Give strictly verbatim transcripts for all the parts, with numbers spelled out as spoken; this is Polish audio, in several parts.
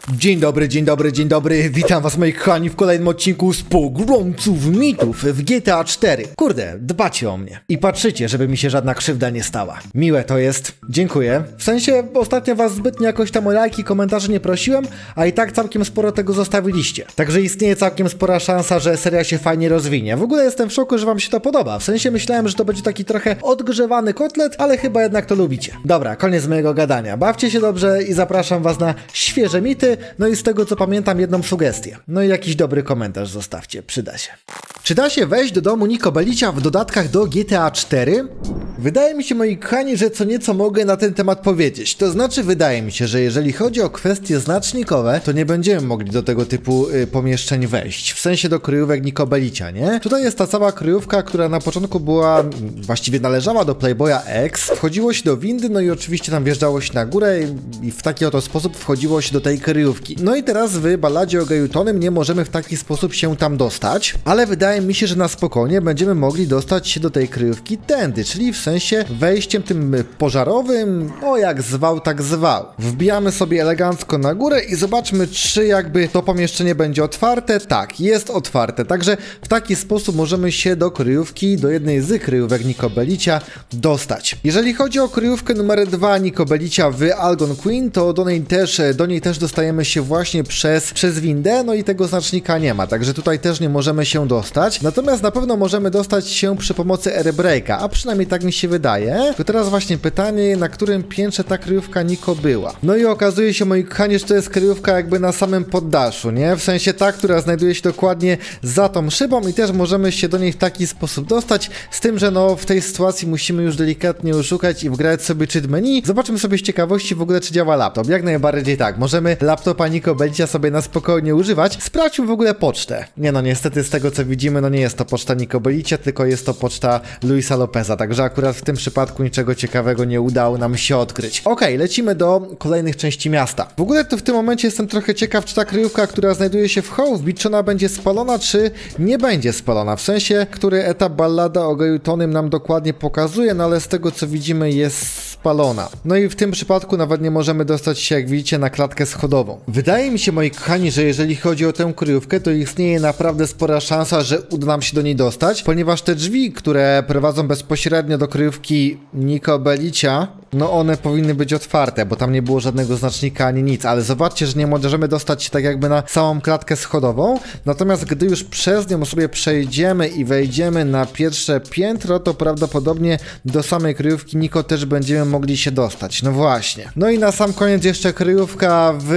Dzień dobry, dzień dobry, dzień dobry, witam was moi kochani w kolejnym odcinku z Pogromców Mitów w G T A cztery. Kurde, dbacie o mnie i patrzycie, żeby mi się żadna krzywda nie stała. Miłe to jest, dziękuję. W sensie ostatnio was zbytnio jakoś tam o lajki, komentarze nie prosiłem, a i tak całkiem sporo tego zostawiliście. Także istnieje całkiem spora szansa, że seria się fajnie rozwinie. W ogóle jestem w szoku, że wam się to podoba. W sensie myślałem, że to będzie taki trochę odgrzewany kotlet, ale chyba jednak to lubicie. Dobra, koniec mojego gadania. Bawcie się dobrze i zapraszam was na świeże mity. No i z tego co pamiętam jedną sugestię. No i jakiś dobry komentarz zostawcie, przyda się. Czy da się wejść do domu Niko Bellicia w dodatkach do G T A cztery? Wydaje mi się, moi kochani, że co nieco mogę na ten temat powiedzieć. To znaczy, wydaje mi się, że jeżeli chodzi o kwestie znacznikowe, to nie będziemy mogli do tego typu y, pomieszczeń wejść. W sensie do kryjówek Niko Bellicia, nie? Tutaj jest ta cała kryjówka, która na początku była, właściwie należała do Playboya X. Wchodziło się do windy, no i oczywiście tam wjeżdżało się na górę i w taki oto sposób wchodziło się do tej kryjówki. No i teraz w balladzie o Geju Tonym nie możemy w taki sposób się tam dostać, ale wydaje mi się, że na spokojnie będziemy mogli dostać się do tej kryjówki tędy, czyli w sensie wejściem tym pożarowym, o jak zwał, tak zwał. Wbijamy sobie elegancko na górę i zobaczmy, czy jakby to pomieszczenie będzie otwarte. Tak, jest otwarte, także w taki sposób możemy się do kryjówki, do jednej z kryjówek Niko Bellicia dostać. Jeżeli chodzi o kryjówkę numer dwa Niko Bellicia w Algon Queen, to do niej też, do niej też dostajemy się właśnie przez, przez windę, no i tego znacznika nie ma, także tutaj też nie możemy się dostać. Natomiast na pewno możemy dostać się przy pomocy airbreaka, a przynajmniej tak mi się wydaje. To teraz właśnie pytanie, na którym piętrze ta kryjówka Niko była. No i okazuje się, moi kochani, że to jest kryjówka jakby na samym poddaszu, nie? W sensie ta, która znajduje się dokładnie za tą szybą i też możemy się do niej w taki sposób dostać, z tym, że no w tej sytuacji musimy już delikatnie oszukać i wgrać sobie cheat menu. Zobaczmy sobie z ciekawości w ogóle, czy działa laptop. Jak najbardziej tak, możemy laptopa Niko Bellicia sobie na spokojnie używać. Sprawdźmy w ogóle pocztę. Nie no, niestety z tego co widzimy, no nie jest to poczta Niko Bellicia, tylko jest to poczta Luisa Lopeza, także akurat w tym przypadku niczego ciekawego nie udało nam się odkryć. Okej, okay, lecimy do kolejnych części miasta. W ogóle to w tym momencie jestem trochę ciekaw, czy ta kryjówka, która znajduje się w Hope Beach, czy ona będzie spalona, czy nie będzie spalona. W sensie, który etap ballada o Geju Tonym nam dokładnie pokazuje, no ale z tego co widzimy jest spalona. No i w tym przypadku nawet nie możemy dostać się, jak widzicie, na klatkę schodową. Wydaje mi się, moi kochani, że jeżeli chodzi o tę kryjówkę, to istnieje naprawdę spora szansa, że uda nam się do niej dostać, ponieważ te drzwi, które prowadzą bezpośrednio do kryjówki Niko Bellicia, no one powinny być otwarte, bo tam nie było żadnego znacznika ani nic, ale zobaczcie, że nie możemy dostać się tak jakby na samą klatkę schodową, natomiast gdy już przez nią sobie przejdziemy i wejdziemy na pierwsze piętro, to prawdopodobnie do samej kryjówki Niko też będziemy mogli się dostać, no właśnie. No i na sam koniec jeszcze kryjówka w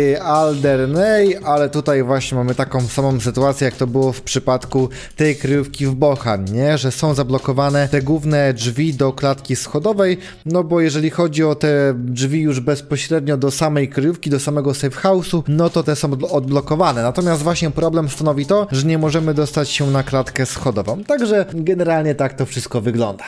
Alderney, ale tutaj właśnie mamy taką samą sytuację, jak to było w przypadku tej kryjówki w Bohan, nie? Że są zablokowane te główne drzwi do klatki schodowej, no bo jeżeli chodzi o te drzwi już bezpośrednio do samej kryjówki, do samego safe house'u, no to te są odblokowane. Natomiast właśnie problem stanowi to, że nie możemy dostać się na klatkę schodową. Także generalnie tak to wszystko wygląda.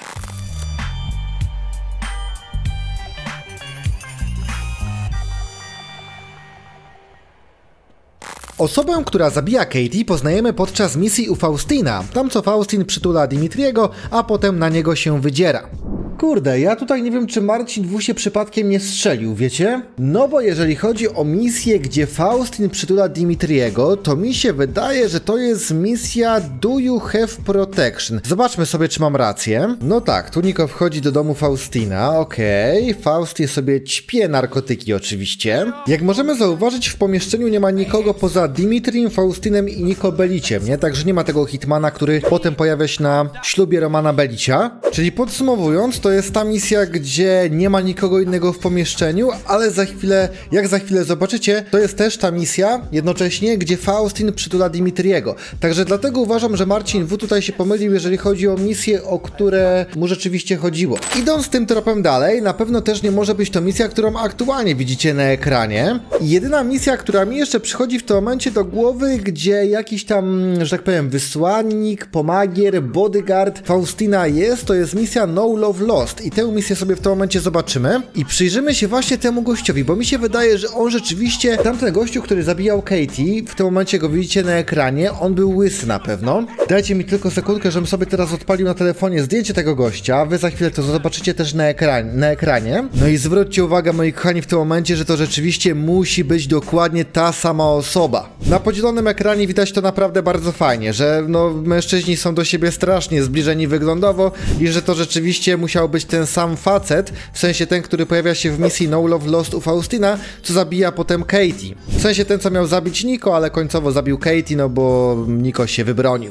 Osobę, która zabija Katie, poznajemy podczas misji u Faustina, tam co Faustin przytula Dimitriego, a potem na niego się wydziera. Kurde, ja tutaj nie wiem, czy Marcin W. się przypadkiem nie strzelił, wiecie? No bo jeżeli chodzi o misję, gdzie Faustin przytula Dimitriego, to mi się wydaje, że to jest misja Do You Have Protection? Zobaczmy sobie, czy mam rację. No tak, tu Niko wchodzi do domu Faustina, okej. Okay. Faustin sobie ćpie narkotyki oczywiście. Jak możemy zauważyć, w pomieszczeniu nie ma nikogo poza Dimitrim, Faustinem i Niko Belliciem, nie? Także nie ma tego hitmana, który potem pojawia się na ślubie Romana Bellicia. Czyli podsumowując, to jest ta misja, gdzie nie ma nikogo innego w pomieszczeniu, ale za chwilę, jak za chwilę zobaczycie, to jest też ta misja jednocześnie, gdzie Faustin przytula Dimitriego. Także dlatego uważam, że Marcin W. tutaj się pomylił, jeżeli chodzi o misje, o które mu rzeczywiście chodziło. Idąc tym tropem dalej, na pewno też nie może być to misja, którą aktualnie widzicie na ekranie. I jedyna misja, która mi jeszcze przychodzi w tym momencie do głowy, gdzie jakiś tam, że tak powiem, wysłannik, pomagier, bodyguard Faustina jest, to jest misja No Love Lost. Lost i tę misję sobie w tym momencie zobaczymy i przyjrzymy się właśnie temu gościowi, bo mi się wydaje, że on rzeczywiście, tamten gościu, który zabijał Katie, w tym momencie go widzicie na ekranie, on był łysy na pewno. Dajcie mi tylko sekundkę, żebym sobie teraz odpalił na telefonie zdjęcie tego gościa, wy za chwilę to zobaczycie też na, ekran na ekranie. No i zwróćcie uwagę, moi kochani, w tym momencie, że to rzeczywiście musi być dokładnie ta sama osoba. Na podzielonym ekranie widać to naprawdę bardzo fajnie, że no mężczyźni są do siebie strasznie zbliżeni wyglądowo i że to rzeczywiście musiał być ten sam facet, w sensie ten, który pojawia się w misji No Love Lost u Faustina, co zabija potem Katie. W sensie ten, co miał zabić Nico, ale końcowo zabił Katie, no bo Nico się wybronił.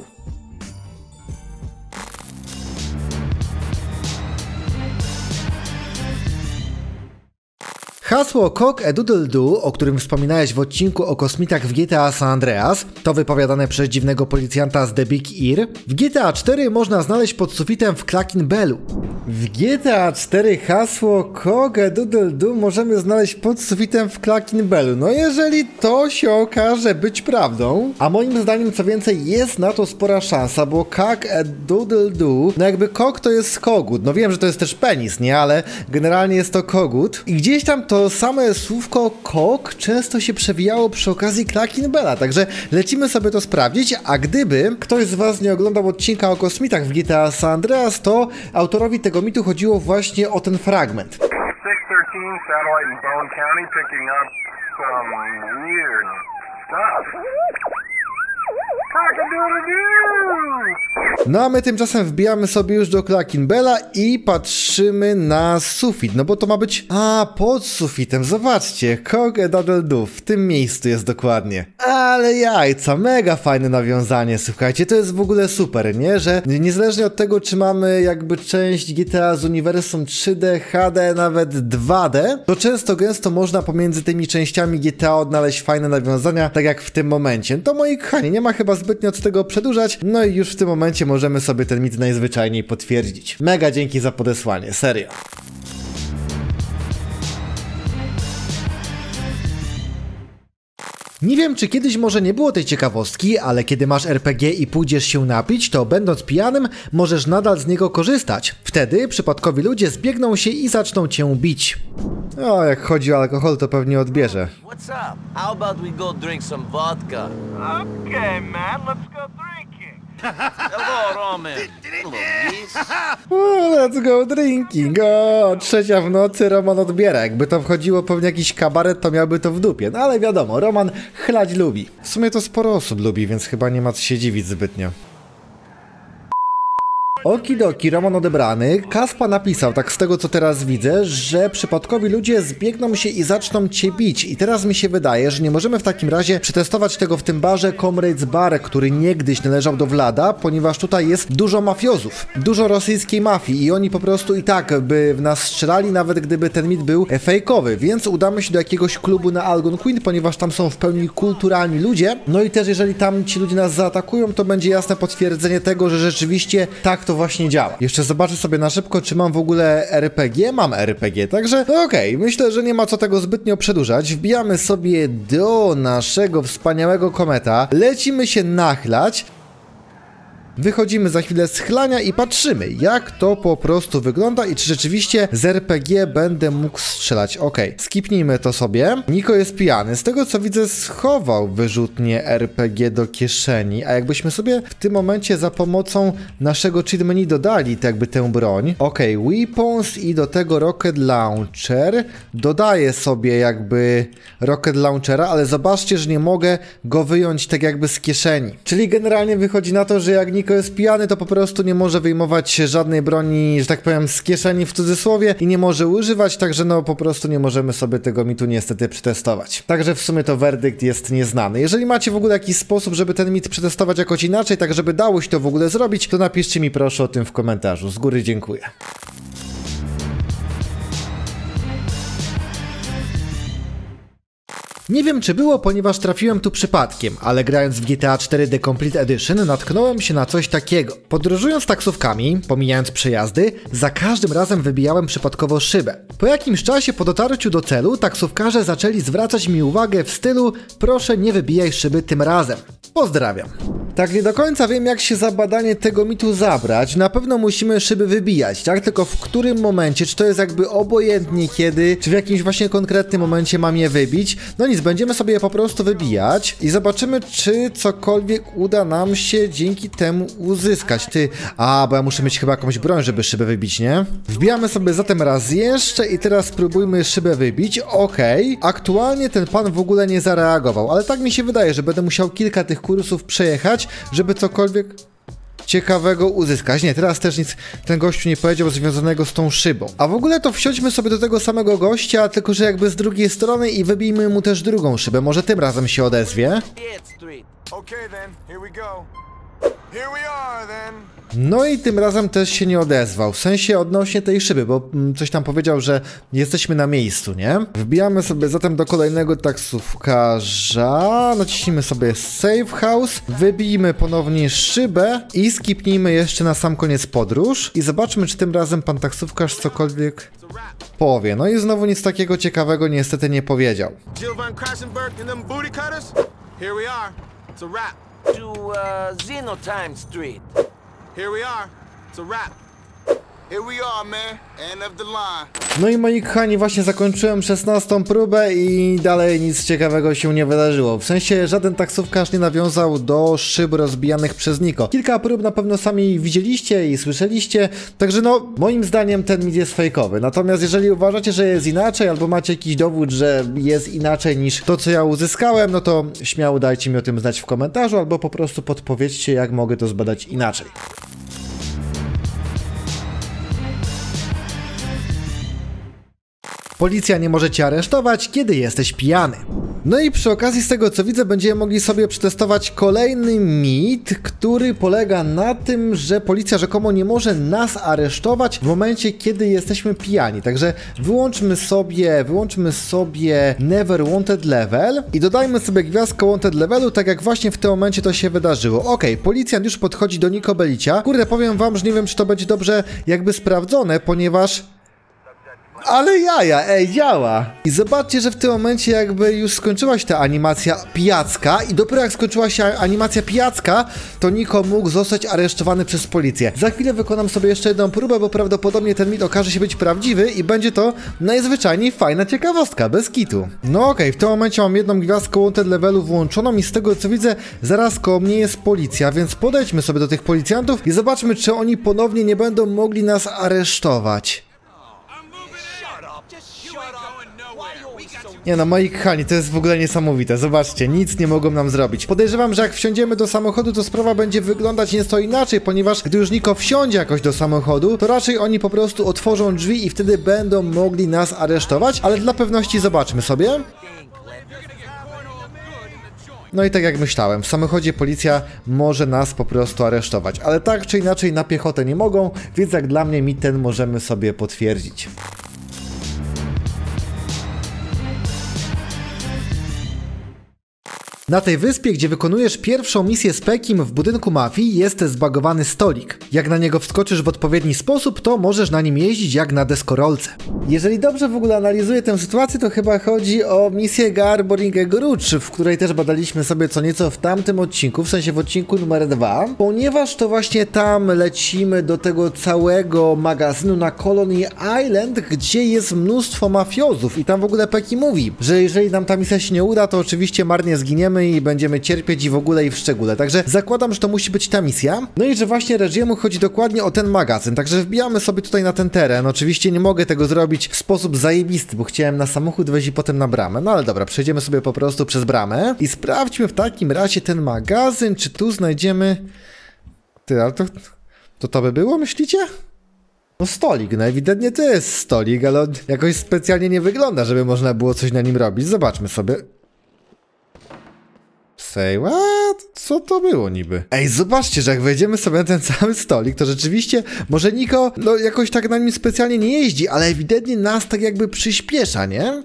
Hasło Cock-a-Doodle-Doo, o którym wspominałeś w odcinku o kosmitach w G T A San Andreas, to wypowiadane przez dziwnego policjanta z The Big Ear, w G T A cztery można znaleźć pod sufitem w Clackin Bellu. W G T A cztery hasło Cock-a-Doodle-Doo możemy znaleźć pod sufitem w Clackin Bellu. No jeżeli to się okaże być prawdą, a moim zdaniem co więcej jest na to spora szansa, bo Cock-a-Doodle-Doo, no jakby cock to jest kogut, no wiem, że to jest też penis, nie, ale generalnie jest to kogut i gdzieś tam to To same słówko cock często się przewijało przy okazji Clackin Bella, także lecimy sobie to sprawdzić, a gdyby ktoś z was nie oglądał odcinka o kosmitach w G T A San Andreas, to autorowi tego mitu chodziło właśnie o ten fragment. six thirteen satellite in Bone County picking up some weird stuff. No a my tymczasem wbijamy sobie już do Clackin Bella i patrzymy na sufit, no bo to ma być... A, pod sufitem, zobaczcie, Cock-a-Doodle-Doo, w tym miejscu jest dokładnie. Ale jajca, mega fajne nawiązanie, słuchajcie, to jest w ogóle super, nie? Że niezależnie od tego, czy mamy jakby część G T A z uniwersum trzy D, H D, nawet dwa D, to często gęsto można pomiędzy tymi częściami G T A odnaleźć fajne nawiązania, tak jak w tym momencie. To moi kochani, nie ma chyba zbytnio od tego przedłużać, no i już w tym momencie możemy sobie ten mit najzwyczajniej potwierdzić. Mega dzięki za podesłanie, serio. Nie wiem, czy kiedyś może nie było tej ciekawostki, ale kiedy masz R P G i pójdziesz się napić, to będąc pijanym, możesz nadal z niego korzystać. Wtedy przypadkowi ludzie zbiegną się i zaczną cię bić. O, jak chodzi o alkohol, to pewnie odbierze. What's up? How about we go drink some vodka? Okay, man, let's go drinking. Hello, Roman. Hello, miss. O, let's go drinking. O, trzecia w nocy Roman odbiera. Jakby to wchodziło pewnie jakiś kabaret, to miałby to w dupie. No ale wiadomo, Roman chlać lubi. W sumie to sporo osób lubi, więc chyba nie ma co się dziwić zbytnio. Okidoki, Roman odebrany. Kaspa napisał, tak z tego co teraz widzę, że przypadkowi ludzie zbiegną się i zaczną cię bić. I teraz mi się wydaje, że nie możemy w takim razie przetestować tego w tym barze Comrades Bar, który niegdyś należał do Vlada, ponieważ tutaj jest dużo mafiozów, dużo rosyjskiej mafii i oni po prostu i tak by w nas strzelali, nawet gdyby ten mit był fejkowy. Więc udamy się do jakiegoś klubu na Algonquin, ponieważ tam są w pełni kulturalni ludzie. No i też jeżeli tam ci ludzie nas zaatakują, to będzie jasne potwierdzenie tego, że rzeczywiście tak to właśnie działa. Jeszcze zobaczę sobie na szybko, czy mam w ogóle R P G. Mam R P G, także no okej, okay. Myślę, że nie ma co tego zbytnio przedłużać. Wbijamy sobie do naszego wspaniałego kometa. Lecimy się nachlać. Wychodzimy za chwilę z chlania i patrzymy, jak to po prostu wygląda i czy rzeczywiście z R P G będę mógł strzelać. Okej, okay. Skipnijmy to sobie. Niko jest pijany. Z tego co widzę, schował wyrzutnie R P G do kieszeni, a jakbyśmy sobie w tym momencie za pomocą naszego cheat menu dodali tak jakby tę broń. Okej, okay. Weapons i do tego Rocket Launcher. Dodaję sobie jakby Rocket Launchera, ale zobaczcie, że nie mogę go wyjąć tak jakby z kieszeni. Czyli generalnie wychodzi na to, że jak Niko jest pijany, to po prostu nie może wyjmować żadnej broni, że tak powiem, z kieszeni w cudzysłowie i nie może używać, także no po prostu nie możemy sobie tego mitu niestety przetestować. Także w sumie to werdykt jest nieznany. Jeżeli macie w ogóle jakiś sposób, żeby ten mit przetestować jakoś inaczej, tak żeby dało się to w ogóle zrobić, to napiszcie mi proszę o tym w komentarzu. Z góry dziękuję. Nie wiem czy było, ponieważ trafiłem tu przypadkiem, ale grając w G T A cztery The Complete Edition natknąłem się na coś takiego. Podróżując taksówkami, pomijając przejazdy, za każdym razem wybijałem przypadkowo szybę. Po jakimś czasie po dotarciu do celu taksówkarze zaczęli zwracać mi uwagę w stylu proszę nie wybijaj szyby tym razem. Pozdrawiam. Tak nie do końca wiem, jak się za badanie tego mitu zabrać. Na pewno musimy szyby wybijać, tak? Tylko w którym momencie, czy to jest jakby obojętnie kiedy, czy w jakimś właśnie konkretnym momencie mam je wybić? No nic, będziemy sobie je po prostu wybijać i zobaczymy, czy cokolwiek uda nam się dzięki temu uzyskać. Ty, a, bo ja muszę mieć chyba jakąś broń, żeby szybę wybić, nie? Wbijamy sobie zatem raz jeszcze i teraz spróbujmy szybę wybić. Okej, okay. Aktualnie ten pan w ogóle nie zareagował, ale tak mi się wydaje, że będę musiał kilka tych kursów przejechać, żeby cokolwiek ciekawego uzyskać. Nie, teraz też nic ten gościu nie powiedział związanego z tą szybą. A w ogóle to wsiądźmy sobie do tego samego gościa, tylko że jakby z drugiej strony i wybijmy mu też drugą szybę. Może tym razem się odezwie. Okay then, here we go. Here we are then. No i tym razem też się nie odezwał, w sensie odnośnie tej szyby, bo mm, coś tam powiedział, że jesteśmy na miejscu, nie? Wbijamy sobie zatem do kolejnego taksówkarza, naciśnijmy sobie Save House, wybijmy ponownie szybę i skipnijmy jeszcze na sam koniec podróż i zobaczmy, czy tym razem pan taksówkarz cokolwiek powie. No i znowu nic takiego ciekawego niestety nie powiedział. Jill Van Krassenberg and them booty cutters? Here we are. It's a wrap. To, uh, Xenotime Street. Here we are. It's a wrap. Here we are, man. End of the line. No i moi kochani, właśnie zakończyłem szesnastą próbę i dalej nic ciekawego się nie wydarzyło. W sensie żaden taksówkarz nie nawiązał do szyb rozbijanych przez Niko. Kilka prób na pewno sami widzieliście i słyszeliście, także no, moim zdaniem ten mit jest fejkowy. Natomiast jeżeli uważacie, że jest inaczej, albo macie jakiś dowód, że jest inaczej niż to, co ja uzyskałem, no to śmiało dajcie mi o tym znać w komentarzu, albo po prostu podpowiedzcie, jak mogę to zbadać inaczej. Policja nie może cię aresztować, kiedy jesteś pijany. No i przy okazji z tego co widzę będziemy mogli sobie przetestować kolejny mit, który polega na tym, że policja rzekomo nie może nas aresztować w momencie, kiedy jesteśmy pijani. Także wyłączmy sobie, wyłączmy sobie Never Wanted Level i dodajmy sobie gwiazdkę Wanted Levelu, tak jak właśnie w tym momencie to się wydarzyło. Okej, okay, policjant już podchodzi do Niko Bellicia. Kurde, powiem wam, że nie wiem, czy to będzie dobrze jakby sprawdzone, ponieważ... Ale jaja, ej, działa! I zobaczcie, że w tym momencie jakby już skończyła się ta animacja pijacka i dopiero jak skończyła się animacja pijacka, to Niko mógł zostać aresztowany przez policję. Za chwilę wykonam sobie jeszcze jedną próbę, bo prawdopodobnie ten mit okaże się być prawdziwy i będzie to najzwyczajniej fajna ciekawostka, bez kitu. No okej, okay, w tym momencie mam jedną gwiazdkę Wanted Levelu włączoną i z tego co widzę, zaraz koło mnie jest policja, więc podejdźmy sobie do tych policjantów i zobaczmy, czy oni ponownie nie będą mogli nas aresztować. Nie no, moi kochani, to jest w ogóle niesamowite. Zobaczcie, nic nie mogą nam zrobić. Podejrzewam, że jak wsiądziemy do samochodu, to sprawa będzie wyglądać nieco inaczej, ponieważ gdy już Niko wsiądzie jakoś do samochodu, to raczej oni po prostu otworzą drzwi i wtedy będą mogli nas aresztować, ale dla pewności zobaczmy sobie. No i tak jak myślałem, w samochodzie policja może nas po prostu aresztować, ale tak czy inaczej na piechotę nie mogą, więc jak dla mnie mit ten możemy sobie potwierdzić. Na tej wyspie, gdzie wykonujesz pierwszą misję z Pekim w budynku mafii, jest zbagowany stolik. Jak na niego wskoczysz w odpowiedni sposób, to możesz na nim jeździć jak na deskorolce. Jeżeli dobrze w ogóle analizuję tę sytuację, to chyba chodzi o misję Garboring Grudge, w której też badaliśmy sobie co nieco w tamtym odcinku, w sensie w odcinku numer dwa, ponieważ to właśnie tam lecimy do tego całego magazynu na Colony Island, gdzie jest mnóstwo mafiozów i tam w ogóle Peki mówi, że jeżeli nam ta misja się nie uda, to oczywiście marnie zginiemy i będziemy cierpieć i w ogóle i w szczególe. Także zakładam, że to musi być ta misja. No i że właśnie Regiemu chodzi dokładnie o ten magazyn. Także wbijamy sobie tutaj na ten teren. Oczywiście nie mogę tego zrobić w sposób zajebisty, bo chciałem na samochód wejść i potem na bramę. No ale dobra, przejdziemy sobie po prostu przez bramę i sprawdźmy w takim razie ten magazyn, czy tu znajdziemy... Ty, ale to... To to by było, myślicie? No stolik, no ewidentnie to jest stolik, ale on jakoś specjalnie nie wygląda, żeby można było coś na nim robić. Zobaczmy sobie. Say what? Co to było niby? Ej, zobaczcie, że jak wejdziemy sobie na ten cały stolik, to rzeczywiście może Niko, no jakoś tak na nim specjalnie nie jeździ, ale ewidentnie nas tak jakby przyspiesza, nie?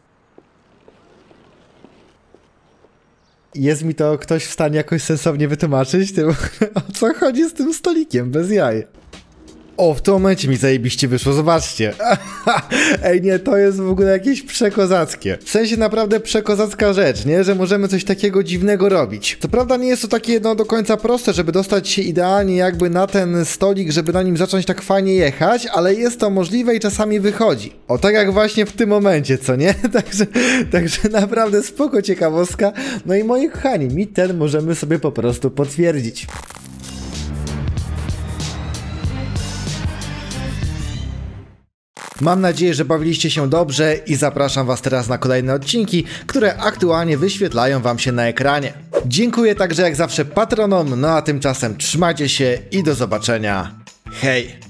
Jest mi to ktoś w stanie jakoś sensownie wytłumaczyć, tym, o co chodzi z tym stolikiem, bez jaj. O, w tym momencie mi zajebiście wyszło, zobaczcie. Ej, nie, to jest w ogóle jakieś przekozackie. W sensie naprawdę przekozacka rzecz, nie? Że możemy coś takiego dziwnego robić. Co prawda nie jest to takie no do końca proste, żeby dostać się idealnie jakby na ten stolik, żeby na nim zacząć tak fajnie jechać, ale jest to możliwe i czasami wychodzi. O, tak jak właśnie w tym momencie, co nie? Także, także naprawdę spoko ciekawostka. No i moi kochani, mi ten możemy sobie po prostu potwierdzić. Mam nadzieję, że bawiliście się dobrze i zapraszam was teraz na kolejne odcinki, które aktualnie wyświetlają wam się na ekranie. Dziękuję także jak zawsze patronom, no a tymczasem trzymajcie się i do zobaczenia. Hej!